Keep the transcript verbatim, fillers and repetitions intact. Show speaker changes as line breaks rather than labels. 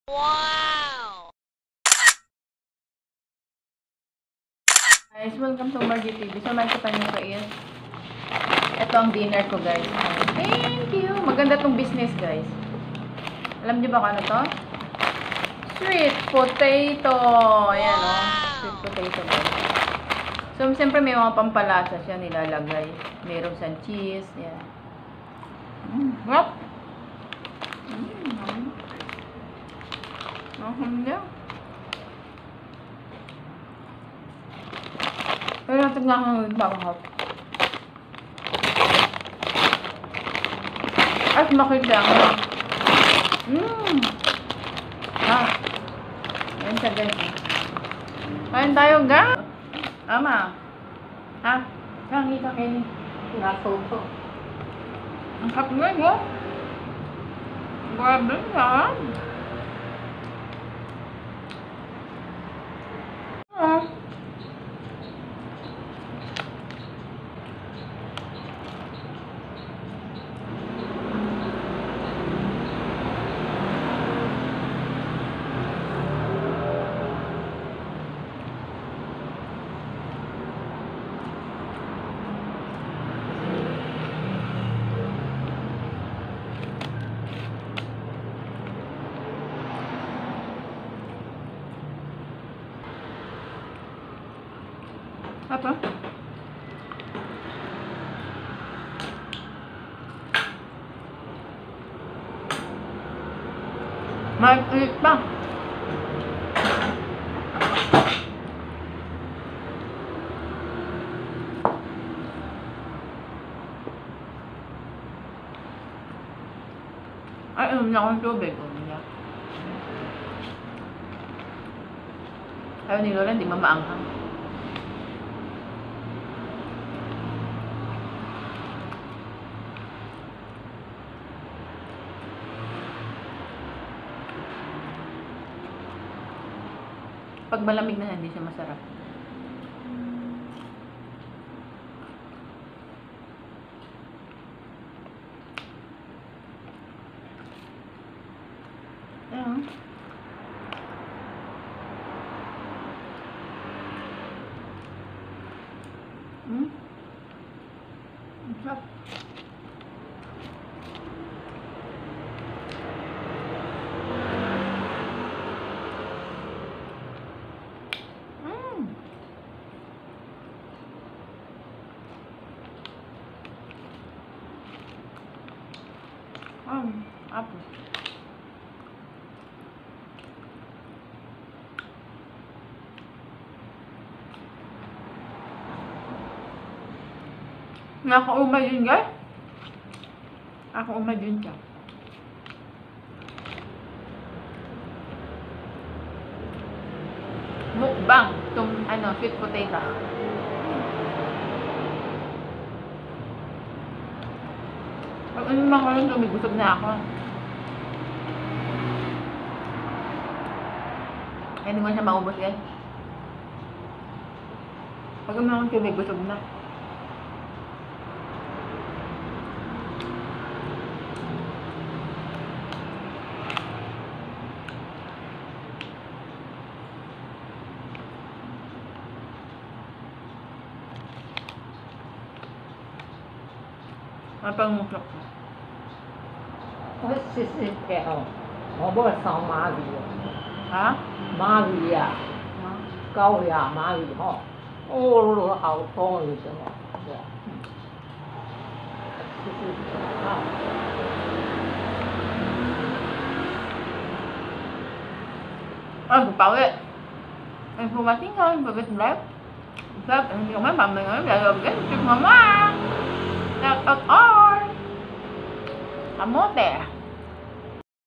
Wow!
Guys, welcome to Margie T V. So, may kita nyo is ito ang dinner ko, guys. Thank you! Maganda tong business, guys. Alam niyo ba kung ano to? Sweet potato! Ayan, o. Oh. Sweet potato, guys. So, siyempre may mga pampalasa siya nilalagay. Meron siyang cheese. Ayan. Mmm, what? Mmm, mahal niya. Pero natin nga ang banghap. At makita nga. Mmm. Ha. Ayan siya, guys. Kain tayo, ga. Ama. Ha? Kangi ka kayo ni. Nasoto. Ang kapag mo. Grabe yan. Ah. Apa? Mag-ulit pa. Ay, uminom na akong tubig. Uminom. Ayaw ni Lola, hindi mamaanghang. Pag malamig na, hindi siya masarap. Ayan. Hmm? Ang sarap. Um, apa? Nakaumay yun, guys. Ako umay din siya. Mukbang. Itong, ano, sweet potato. Pag ano naman ko lang, tumigusog na ako. Hindi mo siya maubos, guys. Pag ano naman tumigusog na. Mapangmusok ko.
我试试看哦，我不烧马里哦，
Ha?
马里啊，高粱马里哈，哦，好痛的什么，是吧？试试看啊。
Ôi, cục bậu ấy. Em không bán tiếng thôi, mà biết lắm. Sao em dùng mấy bạn mình nói là rồi cái chụp mama. Là ớt ôi. Ấm mốt đẻ.